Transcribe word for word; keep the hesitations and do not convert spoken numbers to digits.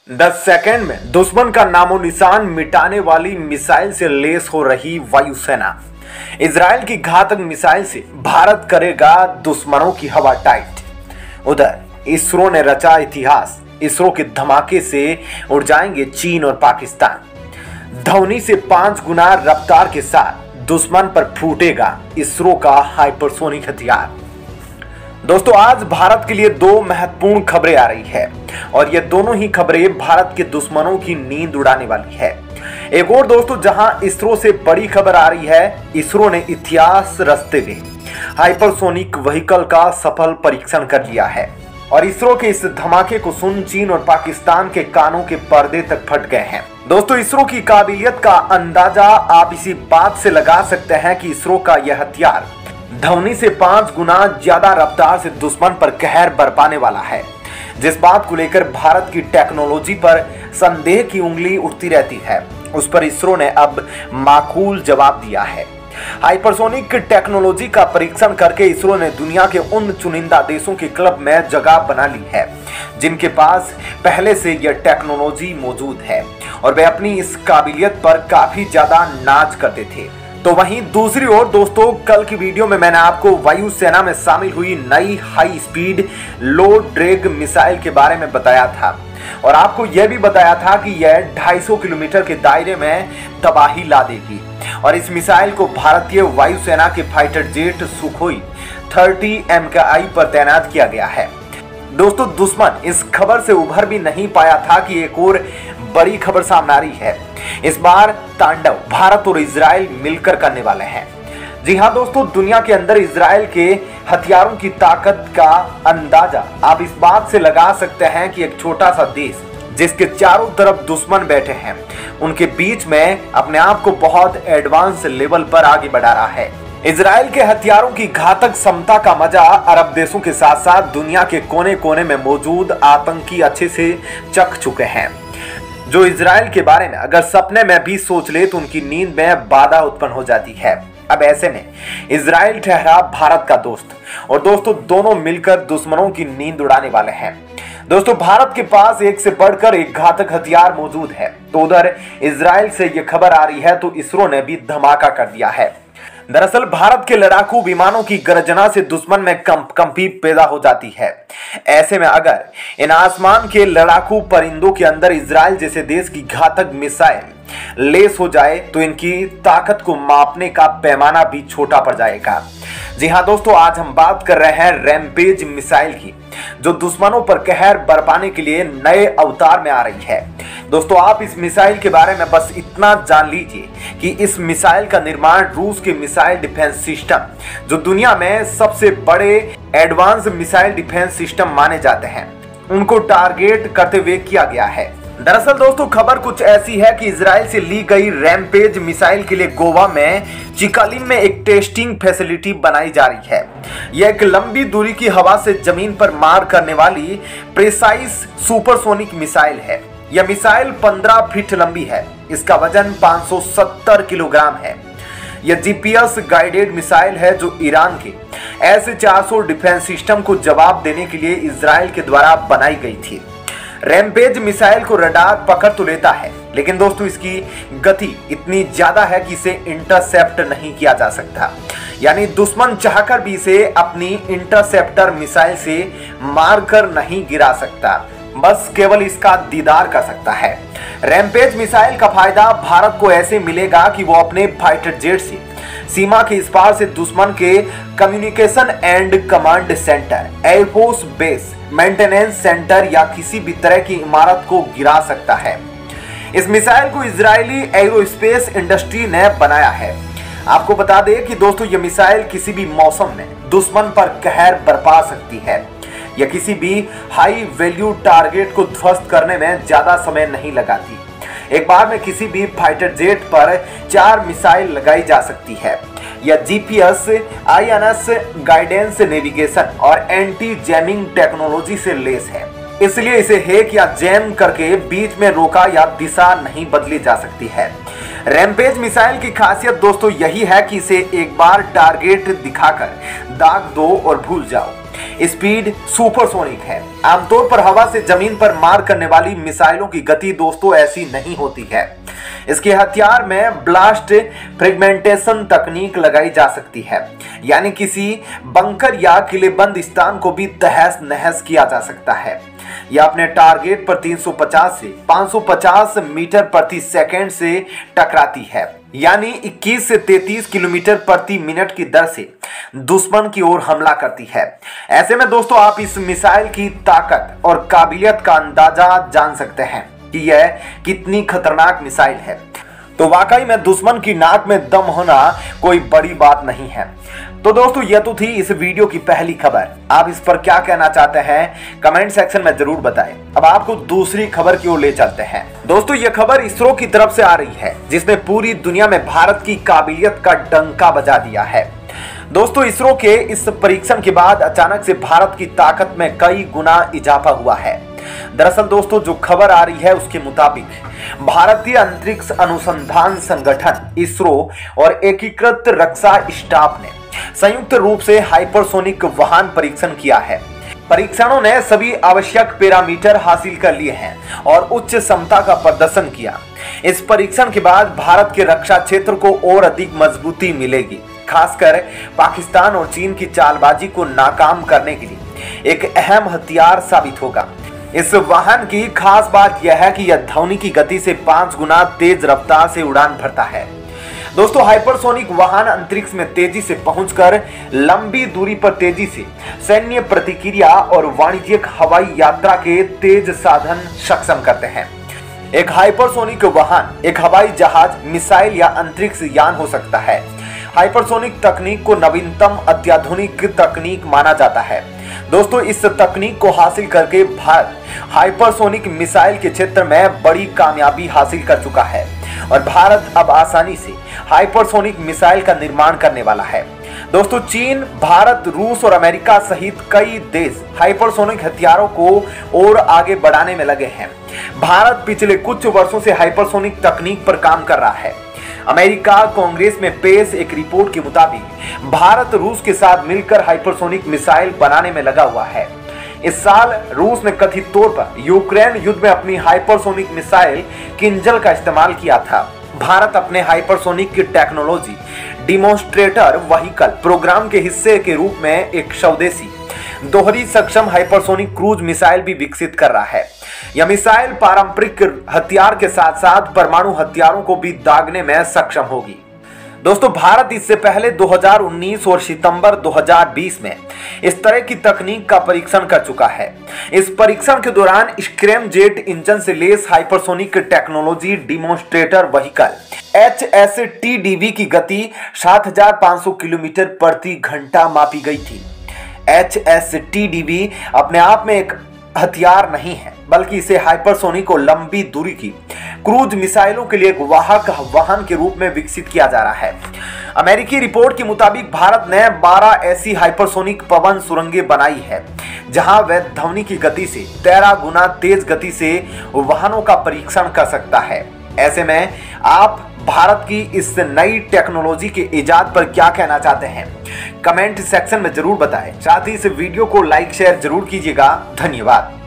दस सेकंड में दुश्मन का नामो निशान मिटाने वाली मिसाइल से लेस हो रही वायुसेना। इजराइल की घातक मिसाइल से भारत करेगा दुश्मनों की हवा टाइट। उधर इसरो ने रचा इतिहास। इसरो के धमाके से उड़ जाएंगे चीन और पाकिस्तान। ध्वनि से पांच गुना रफ्तार के साथ दुश्मन पर फूटेगा इसरो का हाइपरसोनिक हथियार। दोस्तों, आज भारत के लिए दो महत्वपूर्ण खबरें आ रही है और ये दोनों ही खबरें भारत के दुश्मनों की नींद उड़ाने वाली है। एक और दोस्तों, जहां इसरो से बड़ी खबर आ रही है, इसरो ने इतिहास रचते हुए हाइपरसोनिक व्हीकल का सफल परीक्षण कर लिया है और इसरो के इस धमाके को सुन चीन और पाकिस्तान के कानों के पर्दे तक फट गए हैं। दोस्तों, इसरो की काबिलियत का अंदाजा आप इसी बात से लगा सकते हैं कि इसरो का यह हथियार ध्वनि से पांच गुना ज्यादा रफ्तार से दुश्मन पर कहर बरपाने वाला है। जिस बात को लेकर भारत की टेक्नोलॉजी पर संदेह की उंगली उठती रहती है, उस पर इसरो ने अब माकूल जवाब दिया है। हाइपरसोनिक टेक्नोलॉजी का परीक्षण करके इसरो ने दुनिया के उन चुनिंदा देशों के क्लब में जगह बना ली है जिनके पास पहले से यह टेक्नोलॉजी मौजूद है और वे अपनी इस काबिलियत पर काफी ज्यादा नाज करते थे। तो वहीं दूसरी ओर दोस्तों, कल की वीडियो में मैंने आपको वायुसेना में शामिल हुई नई high speed low drag missile के बारे में बताया था और आपको यह भी बताया था कि यह दो सौ पचास किलोमीटर के दायरे में तबाही ला देगी और इस मिसाइल को भारतीय वायुसेना के फाइटर जेट सुखोई तीस एम के आई पर तैनात किया गया है। दोस्तों, दुश्मन इस खबर से उभर भी नहीं पाया था कि एक और बड़ी खबर सामने आ रही है। इस बार तांडव भारत और इजराइल मिलकर करने वाले हैं। जी हां दोस्तों, दुनिया के अंदर इजराइल के हथियारों की ताकत का अंदाजा आप इस बात से लगा सकते हैं कि एक छोटा सा देश जिसके चारों तरफ दुश्मन बैठे हैं, उनके बीच में अपने आप को बहुत एडवांस लेवल पर आगे बढ़ा रहा है। इजराइल के हथियारों की घातक क्षमता का मजा अरब देशों के साथ साथ दुनिया के कोने कोने में मौजूद आतंकी अच्छे से चख चुके हैं, जो इजराइल के बारे में अगर सपने में भी सोच ले तो उनकी नींद में बाधा उत्पन्न हो जाती है। अब ऐसे में इजराइल ठहरा भारत का दोस्त और दोस्तों, दोनों मिलकर दुश्मनों की नींद उड़ाने वाले हैं। दोस्तों, भारत के पास एक से बढ़कर एक घातक हथियार मौजूद है, तो उधर इजराइल से यह खबर आ रही है तो इसरो ने भी धमाका कर दिया है। दरअसल भारत के लड़ाकू विमानों की गर्जना से दुश्मन में कंप कंपी पैदा हो जाती है। ऐसे में अगर इन आसमान के लड़ाकू परिंदों के अंदर इजराइल जैसे देश की घातक मिसाइल लेस हो जाए तो इनकी ताकत को मापने का पैमाना भी छोटा पड़ जाएगा। जी हां दोस्तों, आज हम बात कर रहे हैं रैम्पेज मिसाइल की, जो दुश्मनों पर कहर बरपाने के लिए नए अवतार में आ रही है। दोस्तों, आप इस मिसाइल के बारे में बस इतना जान लीजिए कि इस मिसाइल का निर्माण रूस के मिसाइल डिफेंस सिस्टम, जो दुनिया में सबसे बड़े एडवांस मिसाइल डिफेंस सिस्टम माने जाते हैं, उनको टारगेट करते हुए किया गया है। दरअसल दोस्तों, खबर कुछ ऐसी है कि इजराइल से ली गई रैम्पेज मिसाइल के लिए गोवा में चिकालिम में एक टेस्टिंग फैसिलिटी बनाई जा रही है। यह एक लंबी दूरी की हवा से जमीन पर मार करने वाली प्रेसाइज सुपरसोनिक मिसाइल है। यह मिसाइल पंद्रह फीट लंबी है। इसका वजन पाँच सौ सत्तर किलोग्राम है। यह जीपीएस गाइडेड मिसाइल है जो ईरान के एस चार सौ डिफेंस सिस्टम को जवाब देने के लिए इजराइल के द्वारा बनाई गई थी। रैम्पेज मिसाइल को रडार पकड़ तो लेता है, लेकिन दोस्तों इसकी गति इतनी ज्यादा है कि इसे इंटरसेप्ट नहीं किया जा सकता। यानी दुश्मन चाहकर भी इसे अपनी इंटरसेप्टर मिसाइल से मारकर नहीं गिरा सकता, बस केवल इसका दीदार कर सकता है। रैम्पेज मिसाइल का फायदा भारत को ऐसे मिलेगा कि वो अपने फाइटर जेट से सीमा के इस पार से दुश्मन के communication and command center, air force base, maintenance center या किसी भी तरह की इमारत को गिरा सकता है। इस मिसाइल को इजरायली एरोस्पेस इंडस्ट्री ने बनाया है। आपको बता दें कि दोस्तों, यह मिसाइल किसी भी मौसम में दुश्मन पर कहर बरपा सकती है। यह किसी भी हाई वैल्यू टारगेट को ध्वस्त करने में ज्यादा समय नहीं लगाती। एक बार में किसी भी फाइटर जेट पर चार मिसाइल लगाई जा सकती है। यह जीपीएस, आईएनएस गाइडेंस नेविगेशन और एंटी जैमिंग टेक्नोलॉजी से लेस है, इसलिए इसे हैक या जैम करके बीच में रोका या दिशा नहीं बदली जा सकती है। रैम्पेज मिसाइल की खासियत दोस्तों यही है कि इसे एक बार टारगेट दिखाकर दाग दो और भूल जाओ। स्पीड सुपरसोनिक है। आमतौर पर हवा से जमीन पर मार करने वाली मिसाइलों की गति दोस्तों ऐसी नहीं होती है। इसके हथियार में ब्लास्ट फ्रेगमेंटेशन तकनीक लगाई जा सकती है, यानी किसी बंकर या किलेबंद स्थान को भी तहस नहस किया जा सकता है। यह अपने टारगेट पर तीन सौ पचास से पाँच सौ पचास मीटर प्रति सेकंड से टकराती है, यानी इक्कीस से तैंतीस किलोमीटर प्रति मिनट की दर से दुश्मन की ओर हमला करती है। ऐसे में दोस्तों आप इस मिसाइल की ताकत और काबिलियत का अंदाजा जान सकते हैं कि यह कितनी खतरनाक मिसाइल है। तो वाकई में दुश्मन की नाक में दम होना कोई बड़ी बात नहीं है। तो दोस्तों यह तो थी इस वीडियो की पहली खबर। आप इस पर क्या कहना चाहते हैं कमेंट सेक्शन में जरूर बताएं। अब आपको दूसरी खबर की ओर ले चलते हैं। दोस्तों यह खबर इसरो की तरफ से आ रही है, जिसने पूरी दुनिया में भारत की काबिलियत का डंका बजा दिया है। दोस्तों इसरो के इस परीक्षण के बाद अचानक से भारत की ताकत में कई गुना इजाफा हुआ है। दरअसल दोस्तों जो खबर आ रही है उसके मुताबिक भारतीय अंतरिक्ष अनुसंधान संगठन इसरो और एकीकृत रक्षा स्टाफ ने संयुक्त रूप से हाइपरसोनिक वाहन परीक्षण किया है। परीक्षणों ने सभी आवश्यक पैरामीटर हासिल कर लिए हैं और उच्च क्षमता का प्रदर्शन किया। इस परीक्षण के बाद भारत के रक्षा क्षेत्र को और अधिक मजबूती मिलेगी, खासकर पाकिस्तान और चीन की चालबाजी को नाकाम करने के लिए एक अहम हथियार साबित होगा। इस वाहन की खास बात यह है कि यह ध्वनि की गति से पांच गुना तेज रफ्तार से उड़ान भरता है। दोस्तों हाइपरसोनिक वाहन अंतरिक्ष में तेजी से पहुंचकर लंबी दूरी पर तेजी से सैन्य प्रतिक्रिया और वाणिज्यिक हवाई यात्रा के तेज साधन सक्षम करते हैं। एक हाइपरसोनिक वाहन एक हवाई जहाज, मिसाइल या अंतरिक्ष यान हो सकता है। हाइपरसोनिक तकनीक को नवीनतम अत्याधुनिक तकनीक माना जाता है। दोस्तों इस तकनीक को हासिल करके भारत हाइपरसोनिक मिसाइल के क्षेत्र में बड़ी कामयाबी हासिल कर चुका है और भारत अब आसानी से हाइपरसोनिक मिसाइल का निर्माण करने वाला है। दोस्तों चीन, भारत, रूस और अमेरिका सहित कई देश हाइपरसोनिक हथियारों को और आगे बढ़ाने में लगे हैं। भारत पिछले कुछ वर्षों से हाइपरसोनिक तकनीक पर काम कर रहा है। अमेरिका कांग्रेस में पेश एक रिपोर्ट के मुताबिक भारत रूस के साथ मिलकर हाइपरसोनिक मिसाइल बनाने में लगा हुआ है। इस साल रूस ने कथित तौर पर यूक्रेन युद्ध में अपनी हाइपरसोनिक मिसाइल किंजल का इस्तेमाल किया था। भारत अपने हाइपरसोनिक की टेक्नोलॉजी डिमोन्स्ट्रेटर व्हीकल प्रोग्राम के हिस्से के रूप में एक स्वदेशी दोहरी सक्षम हाइपरसोनिक क्रूज मिसाइल भी विकसित कर रहा है। यह मिसाइल पारंपरिक हथियार के साथ साथ परमाणु हथियारों को भी दागने में सक्षम होगी। दोस्तों भारत इससे पहले दो हज़ार उन्नीस और सितंबर दो हज़ार बीस में इस तरह की तकनीक का परीक्षण कर चुका है। इस परीक्षण के दौरान स्क्रैम जेट इंजन से लेस hypersonic technology demonstrator vehicle H S T D V की गति सात हज़ार पाँच सौ किलोमीटर प्रति घंटा मापी गई थी। H S T D V अपने आप में एक हथियार नहीं है, बल्कि इसे हाइपरसोनिक और लंबी दूरी की क्रूज मिसाइलों के लिए एक वाहक वाहन के रूप में विकसित किया जा रहा है। अमेरिकी रिपोर्ट के मुताबिक भारत ने बारह ऐसी हाइपरसोनिक पवन सुरंगें बनाई है, जहां वह ध्वनि की गति से तेरह गुना तेज गति से वाहनों का परीक्षण कर सकता है। ऐसे में आप भारत की इस नई टेक्नोलॉजी के इजाद पर क्या कहना चाहते हैं कमेंट सेक्शन में जरूर बताएं। साथ ही इस वीडियो को लाइक शेयर जरूर कीजिएगा। धन्यवाद।